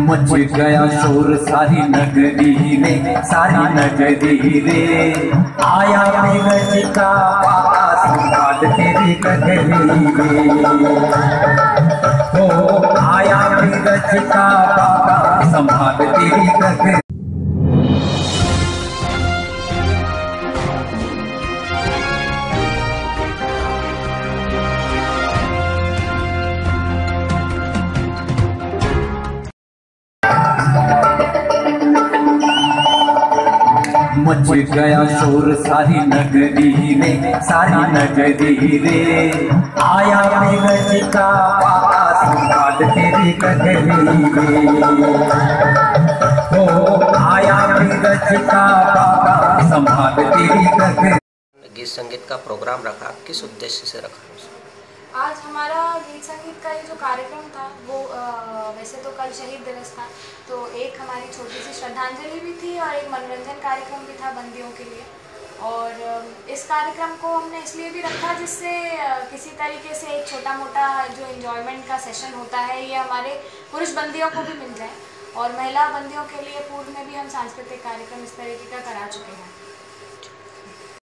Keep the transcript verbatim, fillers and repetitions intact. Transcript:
Much गया शोर सारी नगरी रे, सारी नगरी रे। आया मेघ का पापा संभाल तेरी गगरी रे। ओ आया मेघ का पापा संभाल तेरी गगरी। मच गया शोर सारी नगरी रे, सारी नगरी रे। आया मेघ का पापा संभाल तेरी गगरी रे। ओ आया मेघ का पापा संभाल तेरी गगरी। गीत संगीत का प्रोग्राम रखा, किस उद्देश्य से रखा? आज हमारा गीत संगीत का ये जो कार्यक्रम था वो आ, वैसे तो कल शहीद दिवस था, तो एक हमारी छोटी सी श्रद्धांजलि भी थी और एक मनोरंजन कार्यक्रम भी था बंदियों के लिए। और इस कार्यक्रम को हमने इसलिए भी रखा जिससे किसी तरीके से एक छोटा मोटा जो एंजॉयमेंट का सेशन होता है ये हमारे पुरुष बंदियों को भी मिल जाए। और महिला बंदियों के लिए पूर्व में भी हम सांस्कृतिक कार्यक्रम इस तरीके का करा चुके हैं।